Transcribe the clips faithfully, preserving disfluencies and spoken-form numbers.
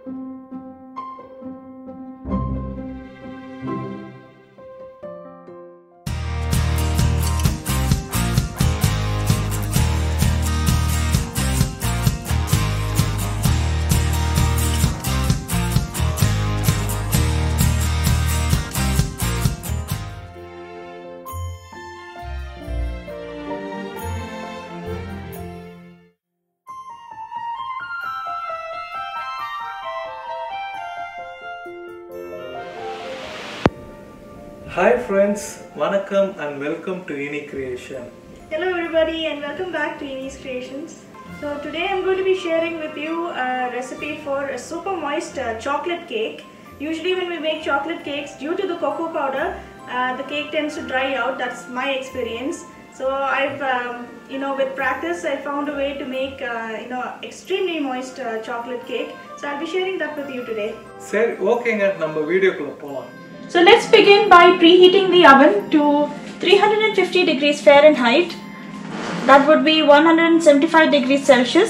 Hi friends, Vanakkam and welcome to Eni Creation. Hello everybody and welcome back to Eni's Creations. So today I'm going to be sharing with you a recipe for a super moist uh, chocolate cake. Usually when we make chocolate cakes, due to the cocoa powder, uh, the cake tends to dry out. That's my experience. So I've, um, you know, with practice I found a way to make, uh, you know, extremely moist uh, chocolate cake. So I'll be sharing that with you today. சரி ஓகேங்க நம்ம வீடியோக்குள்ள போலாம். So let's begin by preheating the oven to three hundred fifty degrees Fahrenheit. That would be one hundred seventy-five degrees Celsius.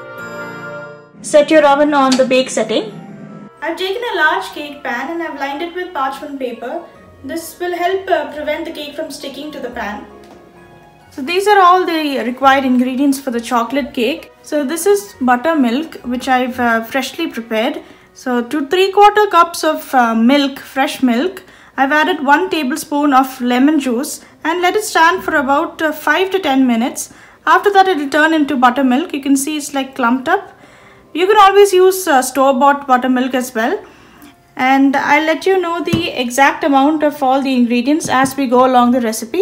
Set your oven on the bake setting. I've taken a large cake pan and I've lined it with parchment paper. This will help uh, prevent the cake from sticking to the pan. So these are all the required ingredients for the chocolate cake. So this is buttermilk, which I've uh, freshly prepared. So to three quarter cups of uh, milk, fresh milk, I've added one tablespoon of lemon juice and let it stand for about uh, five to ten minutes. After that it will turn into buttermilk. You can see it's like clumped up. You can always use uh, store-bought buttermilk as well. And I'll let you know the exact amount of all the ingredients as we go along the recipe.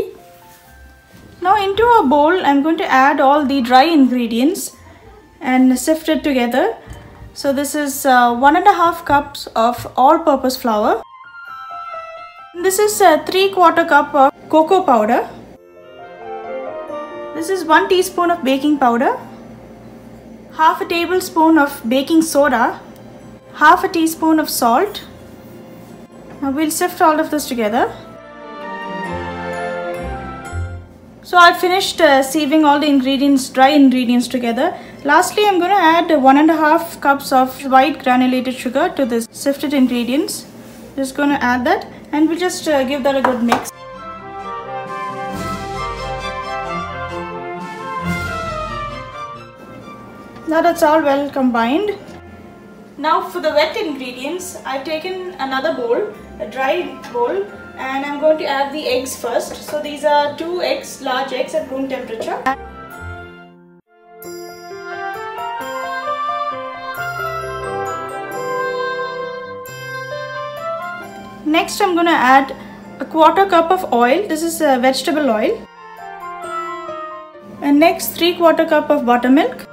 Now into a bowl I'm going to add all the dry ingredients and sift it together. So this is uh, one and a half cups of all-purpose flour. This is a three quarter cup of cocoa powder. This is one teaspoon of baking powder, half a tablespoon of baking soda, half a teaspoon of salt. Now we'll sift all of this together. So I've finished uh, sieving all the ingredients, dry ingredients together. Lastly, I'm going to add one and a half cups of white granulated sugar to this sifted ingredients. Just going to add that and we'll just uh, give that a good mix. Now that's all well combined. Now for the wet ingredients, I've taken another bowl, a dry bowl, and I'm going to add the eggs first. So these are two eggs, large eggs at room temperature. Next I'm going to add a quarter cup of oil. This is a vegetable oil. And next three quarter cup of buttermilk.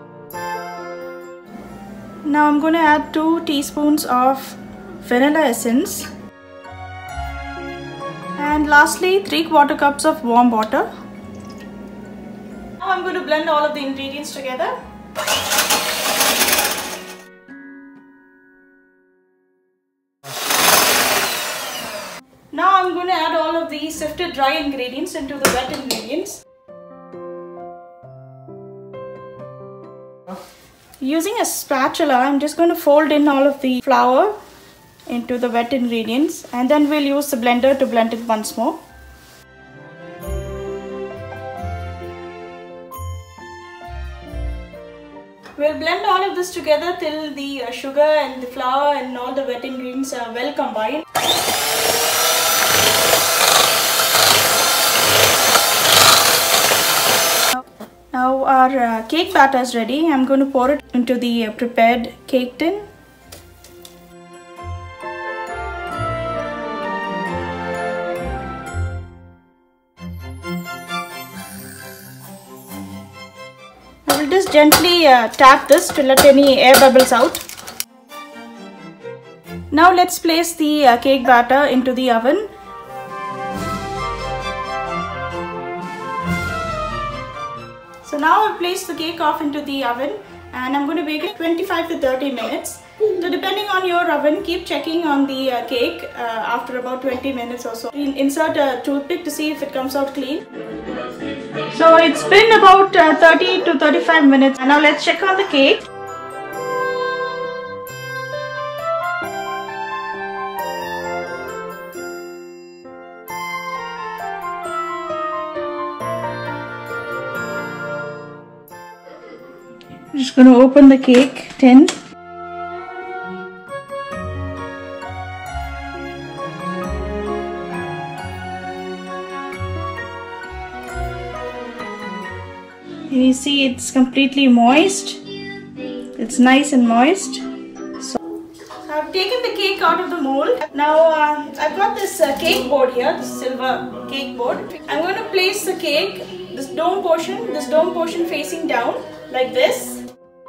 Now I'm going to add two teaspoons of vanilla essence. And lastly three quarter cups of warm water. Now I'm going to blend all of the ingredients together. Now I'm going to add all of the sifted dry ingredients into the wet ingredients. Using a spatula, I'm just going to fold in all of the flour into the wet ingredients and then we'll use the blender to blend it once more. We'll blend all of this together till the uh, sugar and the flour and all the wet ingredients are well combined. Now our uh, cake batter is ready. I'm going to pour it into the uh, prepared cake tin. I will just gently uh, tap this to let any air bubbles out. Now let's place the uh, cake batter into the oven. So now I've placed the cake off into the oven and I'm going to bake it twenty-five to thirty minutes. So depending on your oven, keep checking on the uh, cake uh, after about twenty minutes or so. Insert a toothpick to see if it comes out clean. So it's been about uh, thirty to thirty-five minutes and now let's check on the cake. just going to open the cake tin. And you see it's completely moist. It's nice and moist. So I've taken the cake out of the mold. Now uh, I've got this uh, cake board here, this silver cake board. I'm going to place the cake, this dome portion, this dome portion facing down like this.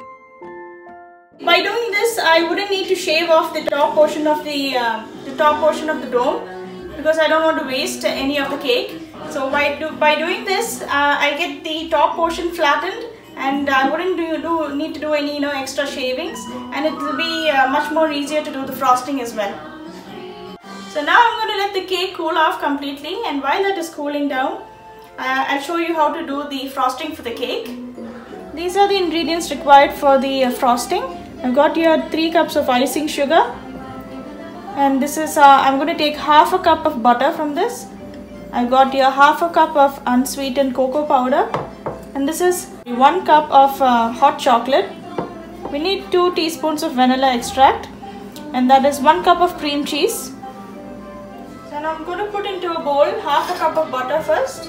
By doing this, I wouldn't need to shave off the top portion of the uh, the top portion of the dome, because I don't want to waste any of the cake. So by, do, by doing this, uh, I get the top portion flattened, and I wouldn't do, do need to do any you know extra shavings, and it will be uh, much more easier to do the frosting as well. So now I'm going to let the cake cool off completely, and while that is cooling down, uh, I'll show you how to do the frosting for the cake. These are the ingredients required for the uh, frosting. I've got here three cups of icing sugar, and this is uh, I'm going to take half a cup of butter from this. I've got here half a cup of unsweetened cocoa powder, and this is one cup of uh, hot chocolate. We need two teaspoons of vanilla extract, and that is one cup of cream cheese. So now I'm going to put into a bowl half a cup of butter first.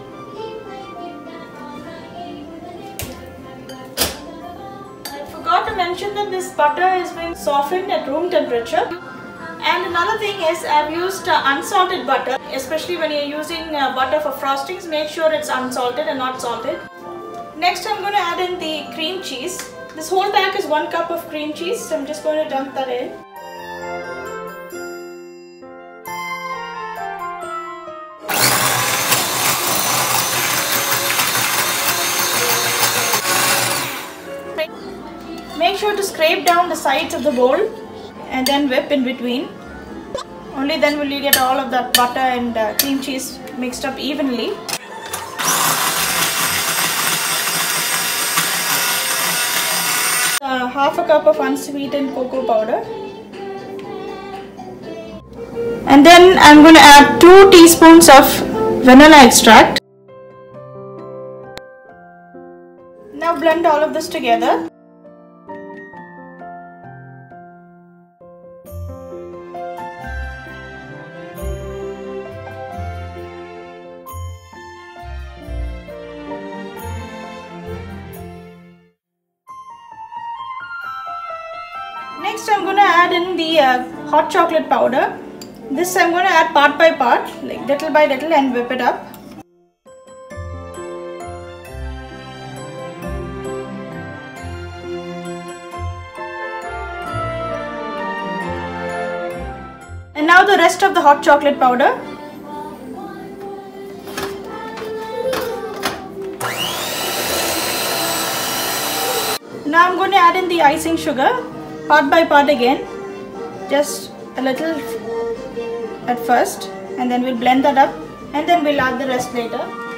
I forgot to mention that this butter is being softened at room temperature. And another thing is, I've used uh, unsalted butter, especially when you're using uh, butter for frostings. Make sure it's unsalted and not salted. Next, I'm going to add in the cream cheese. This whole pack is one cup of cream cheese, so I'm just going to dump that in. Make sure to scrape down the sides of the bowl and then whip in between. Only then will you get all of that butter and uh, cream cheese mixed up evenly. Uh, half a cup of unsweetened cocoa powder. And then I'm going to add two teaspoons of vanilla extract. Now blend all of this together. Next, I'm going to add in the uh, hot chocolate powder. This I'm going to add part by part, like little by little, and whip it up. And now the rest of the hot chocolate powder. Now I'm going to add in the icing sugar. Part by part again, just a little at first, and then we'll blend that up, and then we'll add the rest later.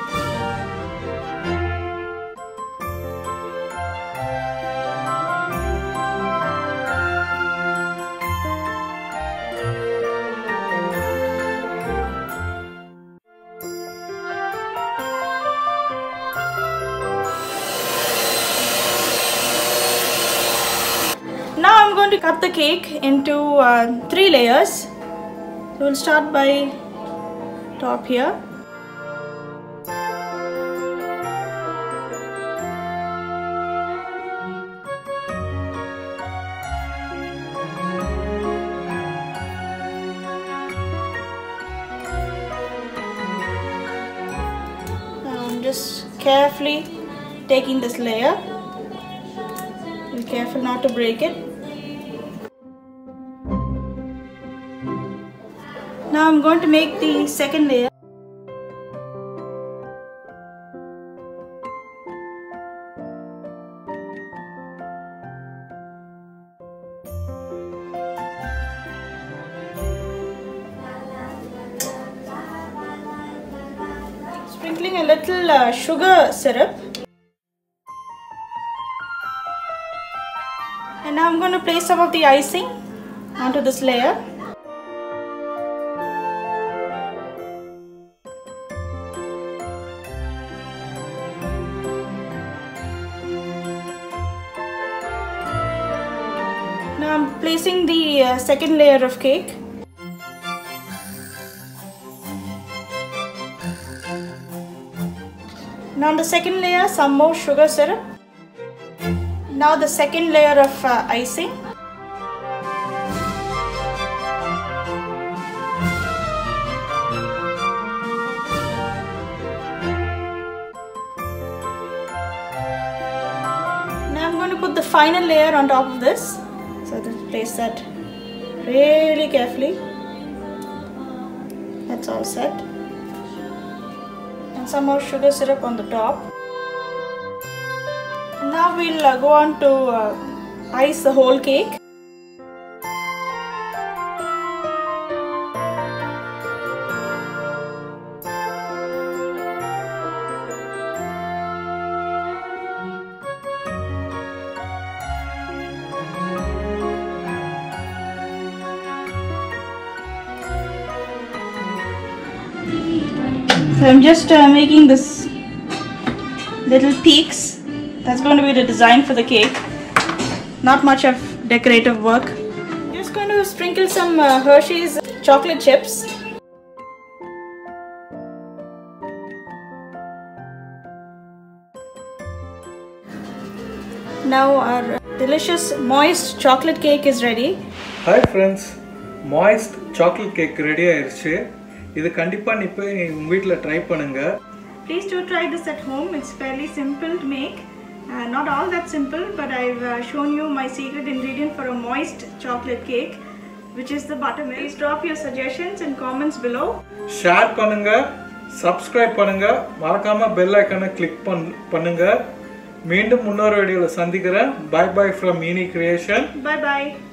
Now I'm going to cut the cake into uh, three layers. So we'll start by top here. Now I'm just carefully taking this layer. Be careful not to break it. Now I'm going to make the second layer. Sprinkling a little uh, sugar syrup. And now I'm going to place some of the icing onto this layer. Now I'm placing the uh, second layer of cake. Now on the second layer, some more sugar syrup. Now the second layer of uh, icing. Now I'm going to put the final layer on top of this. So just place that really carefully. That's all set. And some more sugar syrup on the top. And now we'll uh, go on to uh, ice the whole cake. So I'm just uh, making this little peaks. That's going to be the design for the cake. Not much of decorative work. I'm just going to sprinkle some uh, Hershey's chocolate chips. Now our delicious moist chocolate cake is ready. Hi friends, moist chocolate cake ready ஆயிருச்சு. இது கண்டிப்பா நீ போய் உங்க வீட்ல try பண்ணுங்க. Please do try this at home. It's fairly simple to make. Uh, not all that simple, but I've uh, shown you my secret ingredient for a moist chocolate cake, which is the buttermilk. Please drop your suggestions and comments below. Share பண்ணுங்க, subscribe பண்ணுங்க, மறக்காம bell icon-ஐ click பண்ணுங்க. மீண்டும் இன்னொரு வீடியோல சந்திக்கிறேன். Bye bye from Ini Creation. Bye bye.